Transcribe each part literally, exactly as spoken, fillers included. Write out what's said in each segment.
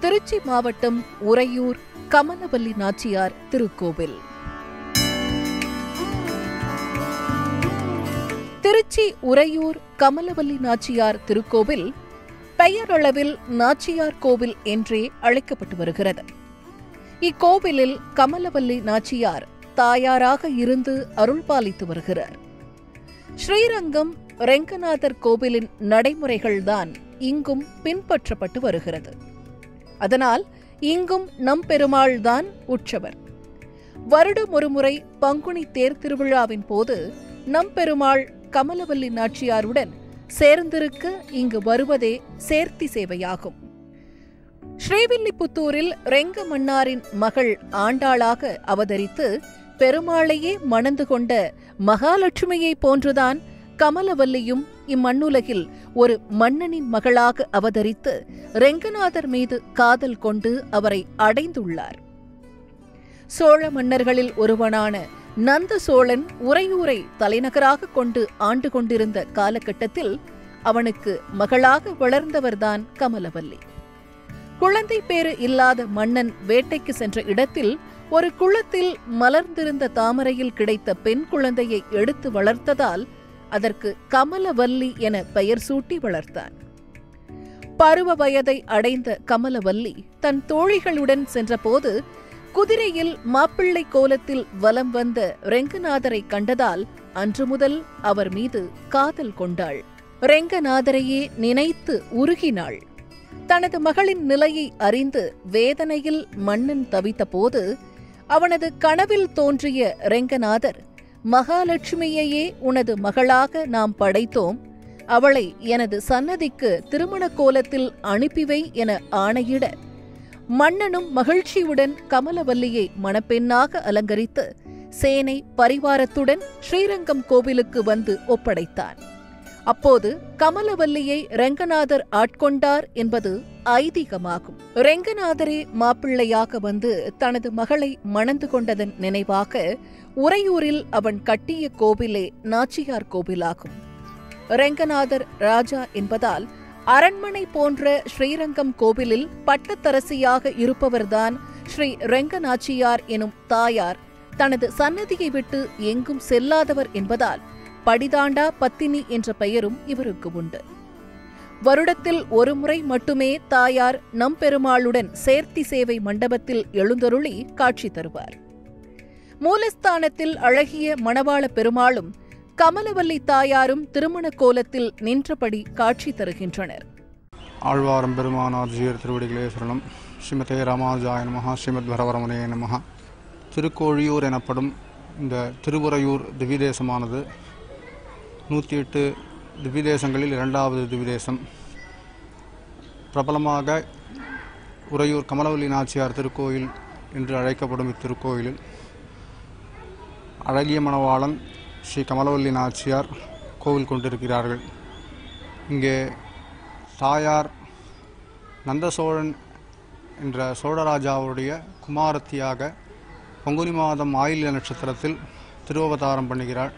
திருச்சி மாவட்டம் உறையூர் கமலவல்லி நாச்சியார் திருக்கோவில். திருச்சி உறையூர் கமலவல்லி நாச்சியார் திருக்கோவில் பெயரளவில் நாச்சியார் கோவில் என்றே அழைக்கப்பட்டு வருகிறது. இக்கோவிலில் கமலவல்லி நாச்சியார் தாயாராக இருந்து அருள்பாலித்து வருகிறார். ஸ்ரீரங்கம் ரெங்கநாதர் கோவிலின் நடைமுறைகள்தான் இங்கும் பின்பற்றப்பட்டு வருகிறது. அதனால் இங்கும் நம்பெருமாள்தான் உற்சவர். வருடம் ஒருமுறை பங்குனி தேர் திருவிழாவின் போது நம்பெருமாள் கமலவல்லி நாச்சியாருடன் சேர்ந்திருக்க இங்கு வருவதே சேர்த்தி சேவையாகும். ஸ்ரீவில்லிபுத்தூரில் ரெங்க மன்னாரின் மகள் ஆண்டாளாக அவதரித்து பெருமாளையே மணந்து கொண்ட மகாலட்சுமியை போன்றுதான் கமலவல்லியும் இம்மண்ணுலகில் ஒரு மன்னனின் மகளாக அவதரித்து ரெங்கநாதர் மீது காதல் கொண்டு அவரை அடைந்துள்ளார். சோழ மன்னர்களில் ஒருவனான நந்த சோழன் உறையூரை தலைநகராக கொண்டு ஆண்டு கொண்டிருந்த காலகட்டத்தில் அவனுக்கு மகளாக வளர்ந்தவர்தான் கமலவல்லி. குழந்தை பேறு இல்லாத மன்னன் வேட்டைக்கு சென்ற இடத்தில் ஒரு குளத்தில் மலர்ந்திருந்த தாமரையில் கிடைத்த பெண் குழந்தையை எடுத்து வளர்த்ததால் அதற்கு கமலவல்லி என பெயர் சூட்டி வளர்த்தான். பருவ வயதை அடைந்த கமலவல்லி தன் தோழிகளுடன் சென்றபோது குதிரையில் மாப்பிள்ளை கோலத்தில் வலம் வந்த ரெங்கநாதரை கண்டதால் அன்று முதல் அவர் மீது காதல் கொண்டாள். ரெங்கநாதரையே நினைத்து உருகினாள். தனது மகளின் நிலையை அறிந்து வேதனையில் மன்னன் தவித்தபோது அவனது கனவில் தோன்றிய ரெங்கநாதர், மகாலட்சுமியையே உனது மகளாக நாம் படைத்தோம், அவளை எனது சன்னதிக்கு திருமண கோலத்தில் அனுப்பிவை என ஆணையிட மன்னனும் மகிழ்ச்சியுடன் கமலவல்லியை மணப்பெண்ணாக அலங்கரித்து சேனை பரிவாரத்துடன் ஸ்ரீரங்கம் கோவிலுக்கு வந்து ஒப்படைத்தான். அப்போது கமலவல்லியை ரெங்கநாதர் ஆட்கொண்டார் என்பது ஐதீகமாகும். ரெங்கநாதரே மாப்பிள்ளையாக வந்து தனது மகளை மணந்து கொண்டதன் நினைவாக உறையூரில் அவன் கட்டிய கோவிலே நாச்சியார் கோவிலாகும். ரெங்கநாதர் ராஜா என்பதால் அரண்மனை போன்ற ஸ்ரீரங்கம் கோவிலில் பட்டத்தரசியாக இருப்பவர்தான் ஸ்ரீ ரெங்கநாச்சியார் எனும் தாயார் தனது சன்னதியை விட்டு எங்கும் செல்லாதவர் என்பதால் படிதாண்டா பத்தினி என்ற பெயரும் இவருக்கு உண்டு. வருடத்தில் ஒருமுறை மட்டுமே தாயார் நம்பெருமாளுடன் சேர்த்தி சேவை மண்டபத்தில் எழுந்தருளி காட்சி தருவார். மூலஸ்தானத்தில் அழகிய மணவாள பெருமாளும் கமலவல்லி தாயாரும் திருமண கோலத்தில் நின்றபடி காட்சி தருகின்றனர். ஆழ்வாரம் பெருமானார் ஜீயர் திருவடிகளே சரணம். ஸ்ரீமதே ராமானுஜாய நமஹ. ஸ்ரீமத் வரவரமனே நமஹ. திருக்கோழியூர் எனப்படும் இந்த திருவுறையூர் திவ்யதேசமானது நூற்றி எட்டு திவ்யதேசங்களில் இரண்டாவது திவ்யதேசம். பிரபலமாக உறையூர் கமலவல்லி நாச்சியார் திருக்கோயில் என்று அழைக்கப்படும் இத்திருக்கோயிலில் அழகிய மணவாளன் ஸ்ரீ கமலவல்லி நாச்சியார் கோவில் கொண்டிருக்கிறார்கள். இங்கே தாயார் நந்தசோழன் என்ற சோழராஜாவுடைய குமாரத்தியாக பங்குனி மாதம் ஆயில்ய நட்சத்திரத்தில் திருவவதாரம் பண்ணுகிறாள்.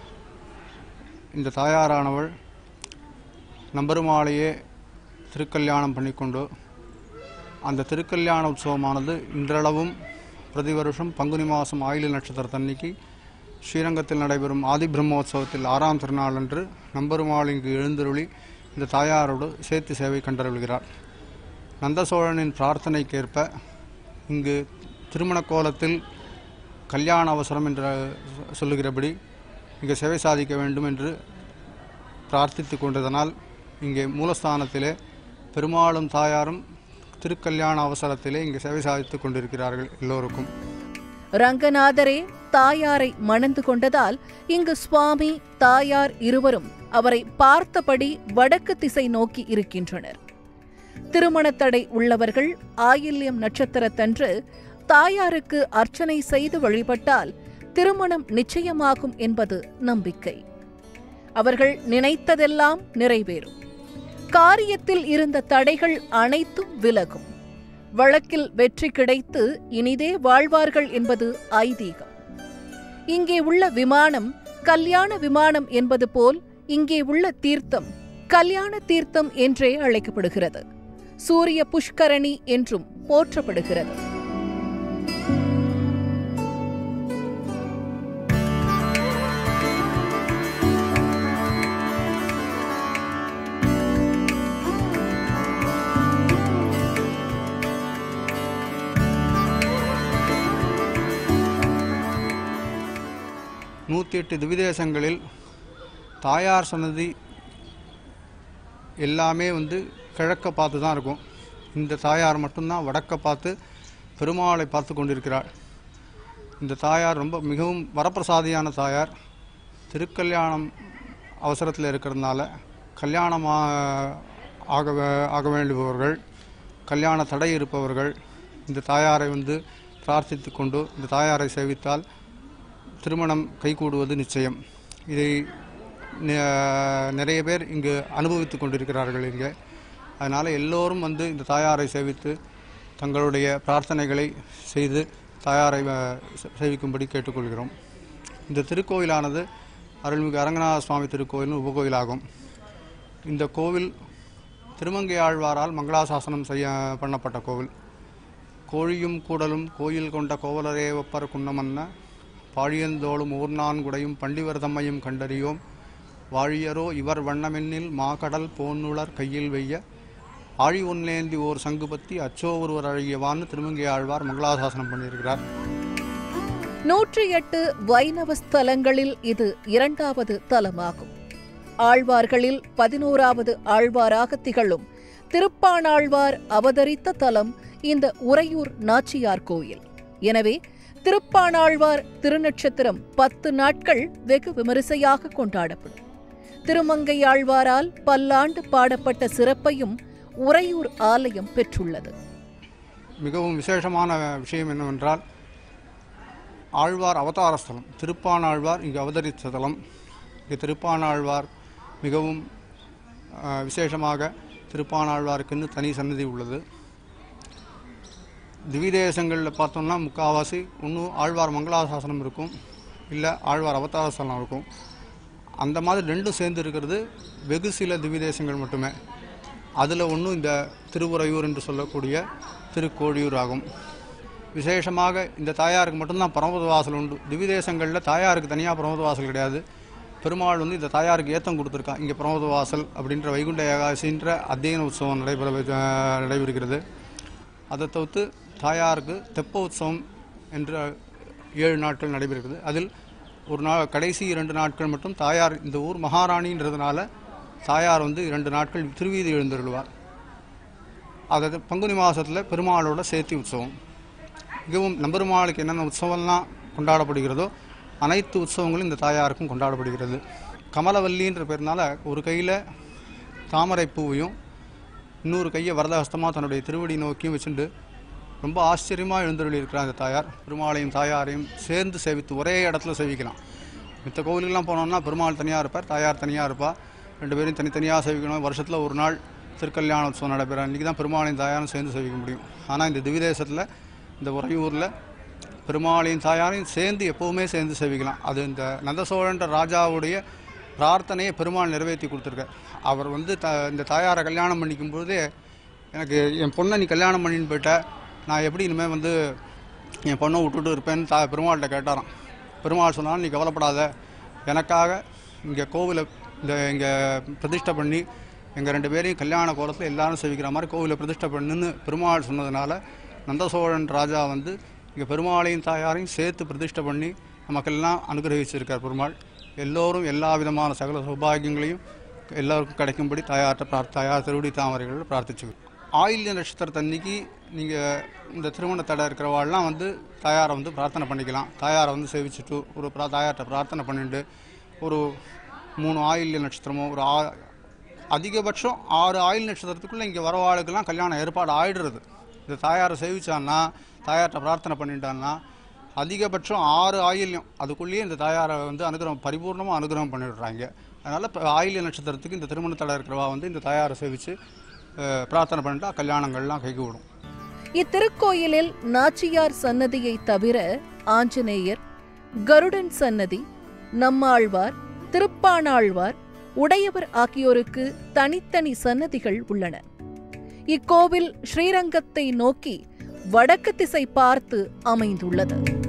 இந்த தாயாரானவள் நம்பெருமாளையே திருக்கல்யாணம் பண்ணிக்கொண்டு அந்த திருக்கல்யாண உற்சவமானது இன்றளவும் பிரதி வருஷம் பங்குனி மாதம் ஆயில்ய நட்சத்திரத்தன்னைக்கு ஸ்ரீரங்கத்தில் நடைபெறும் ஆதி பிரம்மோற்சவத்தில் ஆறாம் திருநாள் அன்று நம்பெருமாள் இங்கு எழுந்தருளி இந்த தாயாரோடு சேர்த்து சேவை கண்டருள்கிறார். நந்தசோழனின் பிரார்த்தனைக்கேற்ப இங்கு திருமண கோலத்தில் கல்யாண அவசரம் என்று சொல்லுகிறபடி இங்கே சேவை சாதிக்க வேண்டும் என்று பிரார்த்தித்து கொண்டதனால் இங்கே மூலஸ்தானத்திலே பெருமாளும் தாயாரும் திருக்கல்யாண அவசரத்திலே இங்கே சேவை சாதித்துக் கொண்டிருக்கிறார்கள் எல்லோருக்கும். ரங்கநாதரே தாயாரை மணந்து கொண்டதால் இங்கு சுவாமி தாயார் இருவரும் அவரை பார்த்தபடி வடக்கு திசை நோக்கி இருக்கின்றனர். திருமணத்தடை உள்ளவர்கள் ஆயில்யம் நட்சத்திரத்தன்று தாயாருக்கு அர்ச்சனை செய்து வழிபட்டால் திருமணம் நிச்சயமாகும் என்பது நம்பிக்கை. அவர்கள் நினைத்ததெல்லாம் நிறைவேறும். காரியத்தில் இருந்த தடைகள் அனைத்தும் விலகும். வழக்கில் வெற்றி கிடைத்து இனிதே வாழ்வார்கள் என்பது ஐதீகம். இங்கே உள்ள விமானம் கல்யாண விமானம் என்பது போல் இங்கே உள்ள தீர்த்தம் கல்யாண தீர்த்தம் என்றே அழைக்கப்படுகிறது. சூரிய புஷ்கரணி என்றும் போற்றப்படுகிறது. நூற்றி எட்டு திவ்யதேசங்களில் தாயார் சன்னதி எல்லாமே வந்து கிழக்க பார்த்து தான் இருக்கும். இந்த தாயார் மட்டும்தான் வடக்க பார்த்து பெருமாளை பார்த்து கொண்டிருக்கிறாள். இந்த தாயார் ரொம்ப மிகவும் வரப்பிரசாதியான தாயார். திருக்கல்யாணம் அவசரத்தில் இருக்கிறதுனால கல்யாணமாக ஆக ஆக வேண்டுபவர்கள், கல்யாண தடை இருப்பவர்கள் இந்த தாயாரை வந்து பிரார்த்தித்து கொண்டு இந்த தாயாரை சேவித்தால் திருமணம் கைகூடுவது நிச்சயம். இதை நிறைய பேர் இங்கு அனுபவித்து கொண்டிருக்கிறார்கள் இங்கே. அதனால் எல்லோரும் வந்து இந்த தாயாரை சேவித்து தங்களுடைய பிரார்த்தனைகளை செய்து தாயாரை சேவிக்கும்படி கேட்டுக்கொள்கிறோம். இந்த திருக்கோயிலானது அருள்மிகு அரங்கநாத சுவாமி திருக்கோயிலின் உபகோயிலாகும். இந்த கோவில் திருமங்கை ஆழ்வாரால் மங்களாசாசனம் செய்ய பண்ணப்பட்ட கோவில். கோழியும் கூடலும் கோயில் கொண்ட கோவலரே ஒப்பர் குன்னமன்ன பாழியந்தோளும் ஊர்நான்குடையும் பண்டிவர் தம்மையும் கண்டறியோம் வாழியரோ இவர் வண்ணமென்னில் மாகடல் போன்னுளர் கையில் வெய்ய ஆழி ஒன்னேந்தி ஓர் சங்கு பத்தி அச்சோ ஒருவர் அழகியவான்னு திருமங்கை ஆழ்வார் மங்களாசாசனம் பண்ணியிருக்கிறார். நூற்றி எட்டு வைணவ ஸ்தலங்களில் இது இரண்டாவது தலமாகும். ஆழ்வார்களில் பதினோராவது ஆழ்வாராக திகழும் திருப்பாணாழ்வார் அவதரித்த தலம் இந்த உறையூர் நாச்சியார் கோயில். எனவே திருப்பாணாழ்வார் திருநட்சத்திரம் பத்து நாட்கள் வெகு விமரிசையாக கொண்டாடப்படும். திருமங்கை ஆழ்வாரால் பல்லாண்டு பாடப்பட்ட சிறப்பையும் உறையூர் ஆலயம் பெற்றுள்ளது. மிகவும் விசேஷமான விஷயம் என்னவென்றால் ஆழ்வார் அவதார ஸ்தலம் திருப்பாணாழ்வார் இங்கு அவதரித்த தலம். இங்கு திருப்பாணாழ்வார் மிகவும் விசேஷமாக திருப்பாணாழ்வாருக்குன்னு தனி சன்னதி உள்ளது. திவ்யதேசங்களில் பார்த்தோம்னா முக்கால்வாசி ஒன்றும் ஆழ்வார் மங்களாசாசனம் இருக்கும், இல்லை ஆழ்வார் அவதார ஸ்தலம் இருக்கும். அந்த மாதிரி ரெண்டும் சேர்ந்து இருக்கிறது வெகு சில திவ்யதேசங்கள் மட்டுமே. அதில் ஒன்றும் இந்த திருவுறையூர் என்று சொல்லக்கூடிய திருக்கோழியூர் ஆகும். விசேஷமாக இந்த தாயாருக்கு மட்டும்தான் பிரமோத வாசல் உண்டு. திவ்யதேசங்களில் தாயாருக்கு தனியாக பிரமோத வாசல் கிடையாது. பெருமாள் வந்து இந்த தாயாருக்கு ஏத்தம் கொடுத்துருக்கா. இங்கே பிரமோத வாசல் அப்படின்ற வைகுண்ட ஏகாதசின்ற அத்தியன உற்சவம் நடைபெற நடைபெறுகிறது. அதை தவிர்த்து தாயாருக்கு தெப்ப உற்சவம் என்ற ஏழு நாட்கள் நடைபெறுகிறது. அதில் ஒரு நாள் கடைசி இரண்டு நாட்கள் மட்டும் தாயார் இந்த ஊர் மகாராணின்றதுனால தாயார் வந்து இரண்டு நாட்கள் திருவீதி எழுந்தருள்வார். அதாவது பங்குனி மாதத்தில் பெருமாளோட சேர்த்தி உற்சவம். மிகவும் நம்பெருமாளுக்கு என்னென்ன உற்சவம்லாம் கொண்டாடப்படுகிறதோ அனைத்து உற்சவங்களும் இந்த தாயாருக்கும் கொண்டாடப்படுகிறது. கமலவல்லின்ற பேர்னால ஒரு கையில் தாமரை பூவையும் இன்னொரு கையை வரதஹஸ்தமாக தன்னுடைய திருவடி நோக்கியும் வச்சுட்டு ரொம்ப ஆச்சரியமாக எழுந்தருளி இருக்கிறார் அந்த தாயார். பெருமாளையும் தாயாரையும் சேர்ந்து சேவித்து ஒரே இடத்துல சேவிக்கலாம். மித்த கோவிலுக்கெல்லாம் போனோம்னா பெருமாள் தனியாக இருப்பார், தாயார் தனியாக இருப்பார். ரெண்டு பேரும் தனித்தனியாக சேவிக்கணும். வருஷத்தில் ஒரு நாள் திருக்கல்யாண உற்சவம் நடைபெற அன்றைக்கி தான் பெருமாளையும் தாயாரும் சேர்ந்து சேவிக்க முடியும். ஆனால் இந்த திவ்யதேசத்தில் இந்த உறையூரில் பெருமாளையும் தாயாரையும் சேர்ந்து எப்போவுமே சேர்ந்து சேவிக்கலாம். அது இந்த நந்தசோழன்ற ராஜாவுடைய பிரார்த்தனையை பெருமாள் நிறைவேற்றி கொடுத்துருக்கார். அவர் வந்து த இந்த தாயாரை கல்யாணம் பண்ணிக்கும் பொழுதே எனக்கு என் பொண்ணை நீ கல்யாணம் பண்ணின்னு போயிட்ட, நான் எப்படி இனிமேல் வந்து என் பொண்ணை விட்டுட்டு இருப்பேன்னு தா பெருமாள்கிட்ட கேட்டாராம். பெருமாள் சொன்னாலும் நீ கவலைப்படாத, எனக்காக இங்கே கோவிலை இந்த இங்கே பிரதிஷ்டை பண்ணி எங்கள் ரெண்டு பேரையும் கல்யாண கோலத்தில் எல்லாரும் சேவிக்கிற மாதிரி கோவிலை பிரதிஷ்டை பண்ணுன்னு பெருமாள் சொன்னதுனால நந்தசோழன் ராஜா வந்து இங்கே பெருமாளையும் தாயாரையும் சேர்த்து பிரதிஷ்டை பண்ணி நமக்கெல்லாம் அனுகிரகிச்சிருக்கார் பெருமாள். எல்லோரும் எல்லா விதமான சகல சௌபாகியங்களையும் எல்லோருக்கும் கிடைக்கும்படி தாயார்கிட்ட பிரார் தாயார் திருவடி தாமரைகளில் பிரார்த்திச்சு. ஆயில்ய நட்சத்திரத்தன்னைக்கு நீங்கள் இந்த திருமண தடை இருக்கிறவாள்லாம் வந்து தாயாரை வந்து பிரார்த்தனை பண்ணிக்கலாம். தாயாரை வந்து சேவிச்சுட்டு ஒரு பிரா தாயார்கிட்ட பிரார்த்தனை பண்ணிட்டு ஒரு மூணு ஆயில்ய நட்சத்திரமோ ஒரு ஆ அதிகபட்சம் ஆறு ஆயில் நட்சத்திரத்துக்குள்ளே இங்கே வரவாளுக்கெல்லாம் கல்யாணம் ஏற்பாடு ஆயிடுறது. இந்த தாயாரை சேவிச்சான்னா தாயார்கிட்ட பிரார்த்தனை பண்ணிட்டான்னா அதிகபட்சம் ஆறு ஆயில்யம் அதுக்குள்ளேயே இந்த தாயாரை வந்து அனுகிரகம் பரிபூர்ணமாக அனுகிரகம் பண்ணிவிடுறாங்க. அதனால் இப்போ ஆயில்ய நட்சத்திரத்துக்கு இந்த திருமண தடை இருக்கிறவா வந்து இந்த தாயாரை சேவித்து பிரார்த்தனை பண்ணிட்டா கல்யாணங்கள்லாம் கைகூடும். இத்திருக்கோயிலில் நாச்சியார் சன்னதியை தவிர ஆஞ்சநேயர், கருடன் சன்னதி, நம்மாழ்வார், திருப்பாணாழ்வார், உடையவர் ஆகியோருக்கு தனித்தனி சன்னதிகள் உள்ளன. இக்கோவில் ஸ்ரீரங்கத்தை நோக்கி வடக்கு திசை பார்த்து அமைந்துள்ளது.